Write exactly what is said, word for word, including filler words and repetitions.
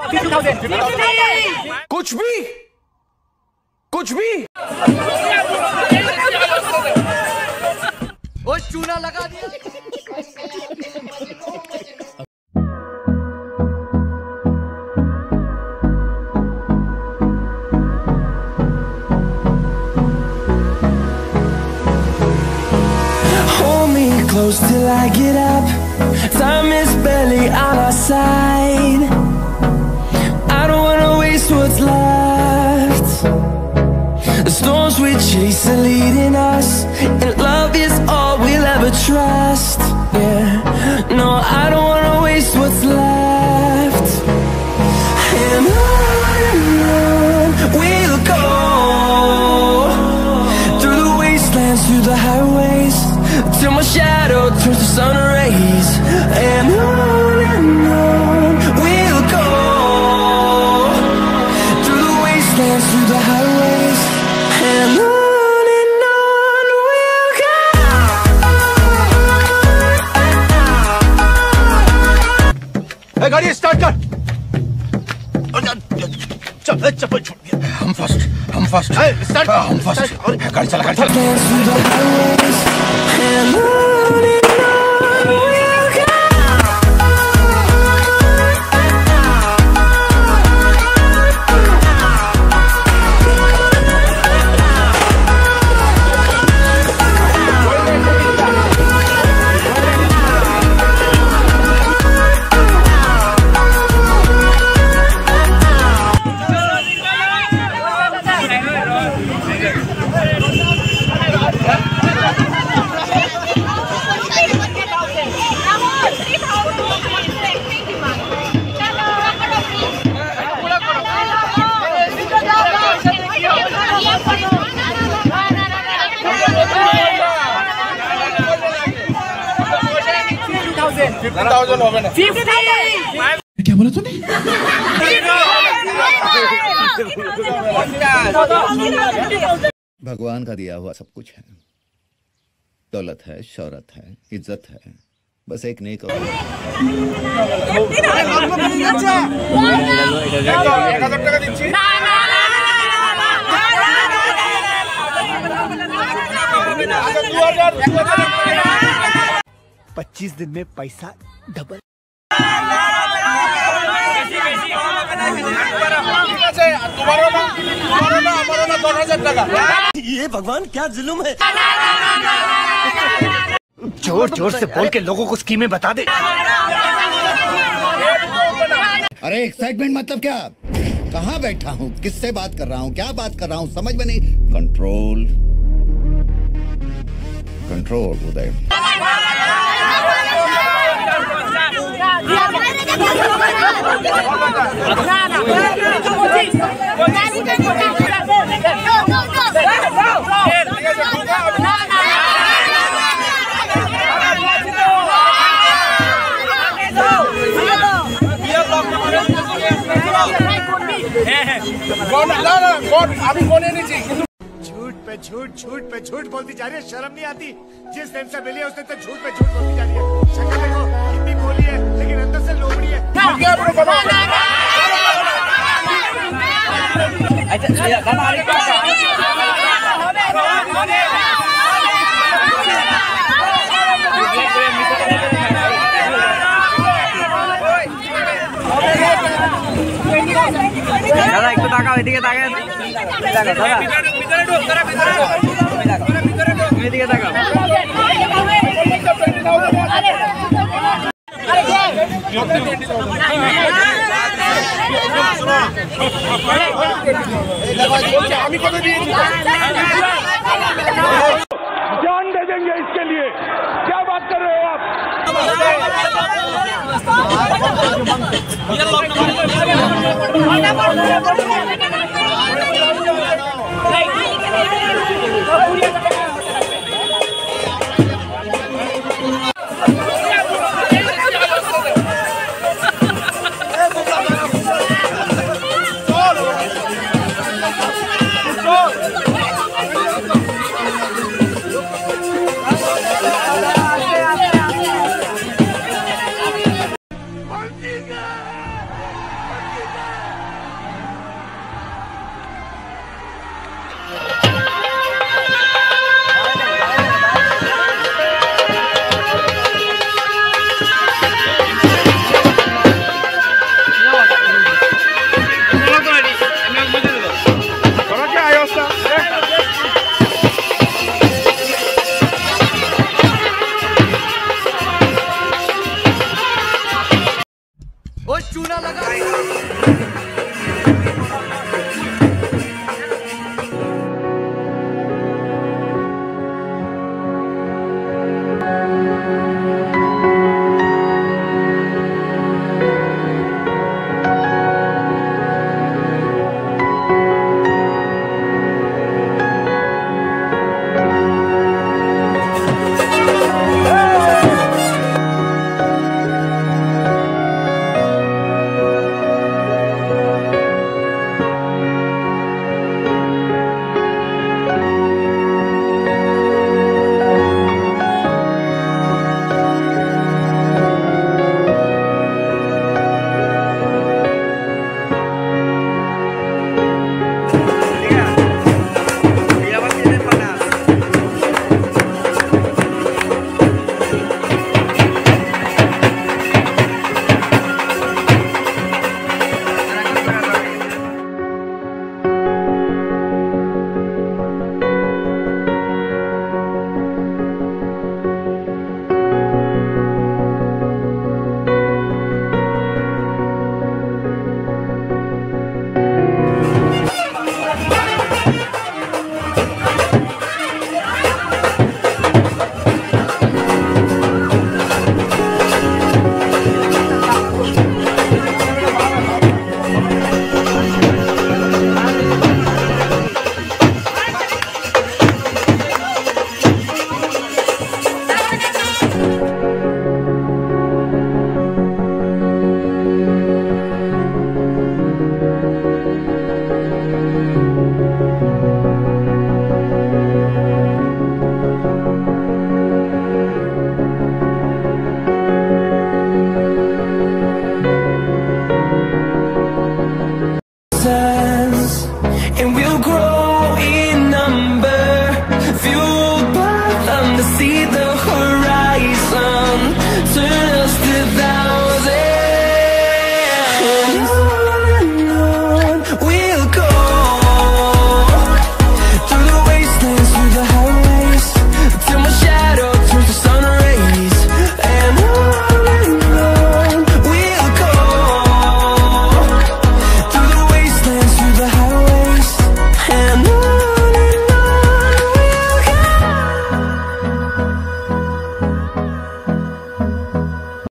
कुछ भी कुछ भी वो चूना लगा दिया। Hold me close till I get up. Time is barely on our side. I don't wanna waste what's left. The storms we chase are leading us, and love is all we'll ever trust. Yeah, no, I don't wanna waste what's left. And on and on we'll go, through the wastelands, through the highways, till my shadow turns to sun rays. And on and on we'll go, through the wastelands, through the highways, and on and on we'll go. ए, गाड़ी start कर। चल चप्पल छूट गया। हम first हम first start हम first गाड़ी चला गाड़ी चला। क्या बोला तूने? भगवान का दिया हुआ सब कुछ है, दौलत है, शौहरत है, इज्जत है, बस एक नेक और पच्चीस दिन में पैसा डबल। ये भगवान क्या जुल्म है। जोर जोर से बोल के लोगों को स्कीमें बता दे। अरे एक्साइटमेंट मतलब क्या? कहाँ बैठा हूँ, किससे बात कर रहा हूँ, क्या बात कर रहा हूँ, समझ में नहीं। Control control Uday. झूठ पे झूठ झूठ पे झूठ बोलती जा रही है, शर्म नहीं आती? जिस दिन से मिली है उसने तो झूठ पे झूठ बोलती जा रही है। शक्ल देखो कितनी बोली है, लेकिन अंदर से लोमड़ी है। दादा एक तो ताका এদিকে তাকা দাদা ভিতরে ঢোক তোরা ভিতরে ঢোক এদিকে তাকা আমি কত দিয়েছি? जान दे देंगे इसके लिए। क्या बात कर रहे हो आप?